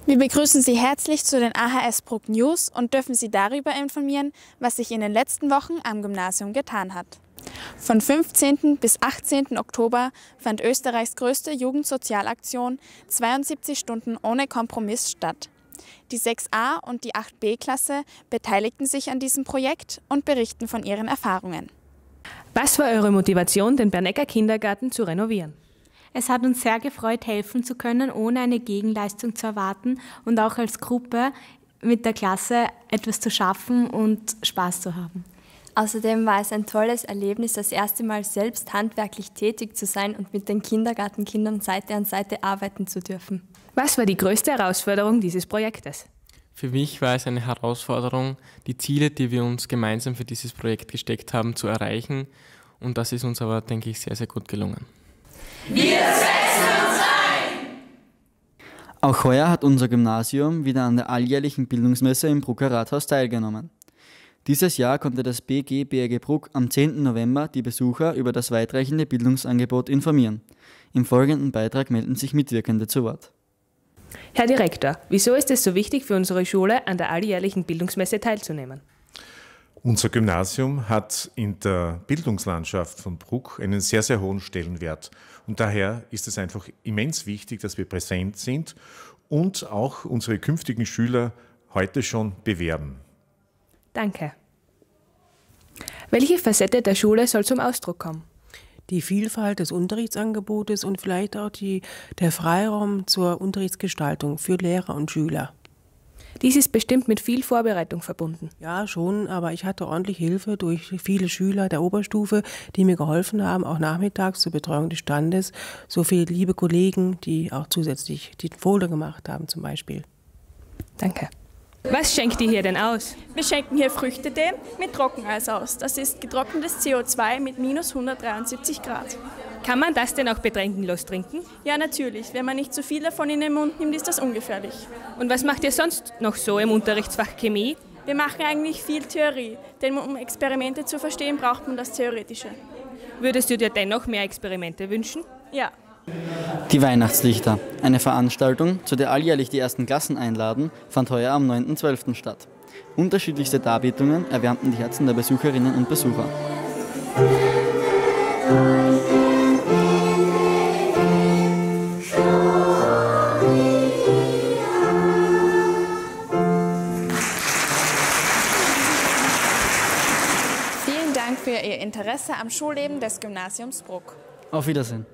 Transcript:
Wir begrüßen Sie herzlich zu den AHS Bruck News und dürfen Sie darüber informieren, was sich in den letzten Wochen am Gymnasium getan hat. Von 15. bis 18. Oktober fand Österreichs größte Jugendsozialaktion 72 Stunden ohne Kompromiss statt. Die 6a und die 8b-Klasse beteiligten sich an diesem Projekt und berichten von ihren Erfahrungen. Was war eure Motivation, den Bernecker Kindergarten zu renovieren? Es hat uns sehr gefreut, helfen zu können, ohne eine Gegenleistung zu erwarten und auch als Gruppe mit der Klasse etwas zu schaffen und Spaß zu haben. Außerdem war es ein tolles Erlebnis, das erste Mal selbst handwerklich tätig zu sein und mit den Kindergartenkindern Seite an Seite arbeiten zu dürfen. Was war die größte Herausforderung dieses Projektes? Für mich war es eine Herausforderung, die Ziele, die wir uns gemeinsam für dieses Projekt gesteckt haben, zu erreichen. Und das ist uns aber, denke ich, sehr, sehr gut gelungen. Wir setzen uns ein! Auch heuer hat unser Gymnasium wieder an der alljährlichen Bildungsmesse im Brucker Rathaus teilgenommen. Dieses Jahr konnte das BG BRG Bruck am 10. November die Besucher über das weitreichende Bildungsangebot informieren. Im folgenden Beitrag melden sich Mitwirkende zu Wort. Herr Direktor, wieso ist es so wichtig für unsere Schule, an der alljährlichen Bildungsmesse teilzunehmen? Unser Gymnasium hat in der Bildungslandschaft von Bruck einen sehr, sehr hohen Stellenwert. Und daher ist es einfach immens wichtig, dass wir präsent sind und auch unsere künftigen Schüler heute schon bewerben. Danke. Welche Facette der Schule soll zum Ausdruck kommen? Die Vielfalt des Unterrichtsangebotes und vielleicht auch der Freiraum zur Unterrichtsgestaltung für Lehrer und Schüler. Dies ist bestimmt mit viel Vorbereitung verbunden. Ja, schon, aber ich hatte ordentlich Hilfe durch viele Schüler der Oberstufe, die mir geholfen haben, auch nachmittags zur Betreuung des Standes. So viele liebe Kollegen, die auch zusätzlich die Folder gemacht haben zum Beispiel. Danke. Was schenkt ihr hier denn aus? Wir schenken hier Früchtetee mit Trockeneis aus. Das ist getrocknetes CO2 mit minus 173 Grad. Kann man das denn auch betränkenlos trinken? Ja, natürlich. Wenn man nicht zu viel davon in den Mund nimmt, ist das ungefährlich. Und was macht ihr sonst noch so im Unterrichtsfach Chemie? Wir machen eigentlich viel Theorie, denn um Experimente zu verstehen, braucht man das Theoretische. Würdest du dir dennoch mehr Experimente wünschen? Ja. Die Weihnachtslichter, eine Veranstaltung, zu der alljährlich die ersten Klassen einladen, fand heuer am 9.12. statt. Unterschiedlichste Darbietungen erwärmten die Herzen der Besucherinnen und Besucher. Vielen Dank für Ihr Interesse am Schulleben des Gymnasiums Bruck. Auf Wiedersehen.